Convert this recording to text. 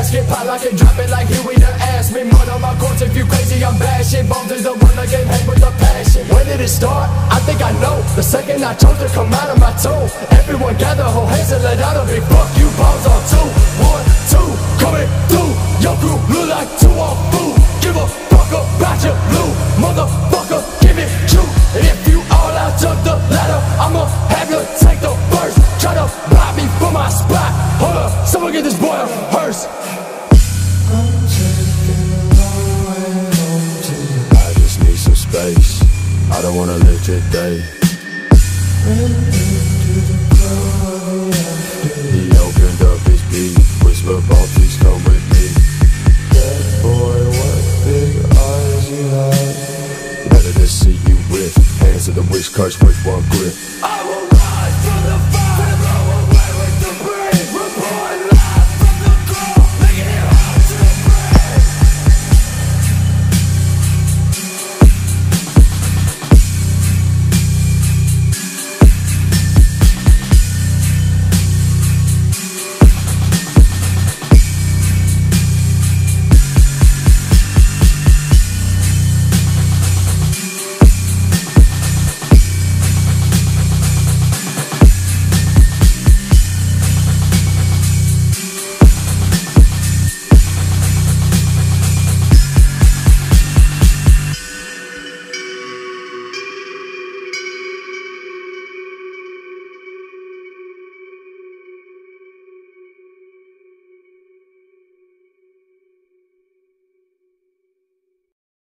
casket, pop like and drop it like Huey to ask me. Mud on my corpse, if you crazy, I'm bashing. Bones is the one that gave hate with a passion. When did it start? I think I know. The second I chose to come out of my toe. Everyone gather, hold hands and let out a big fuck you balls on 2, 1, 2, coming through. Your crew look like 2 on food. Give a fuck about your blue motherfucker, give it true. And if you all out of the ladder, I'ma have you take the first. Try to block me from my spot. Hold up, someone get this boy a hearse. I'm taking a long way home to you. I just need some space. I don't wanna live today. He opened up his beat, whispered, "Baltics, come with me." That boy, what big eyes you have. Better to see you with hands of the wish curse.